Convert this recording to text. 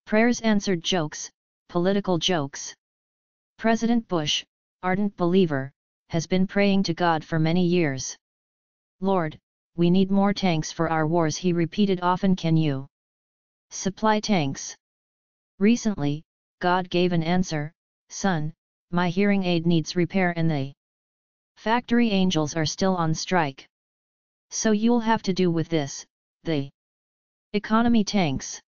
Prayers answered jokes, political jokes. President Bush, ardent believer, has been praying to God for many years. Lord, we need more tanks for our wars, he repeated often. Can you supply tanks? Recently, God gave an answer, Son, my hearing aid needs repair and the factory angels are still on strike. So you'll have to do with this. The economy tanks.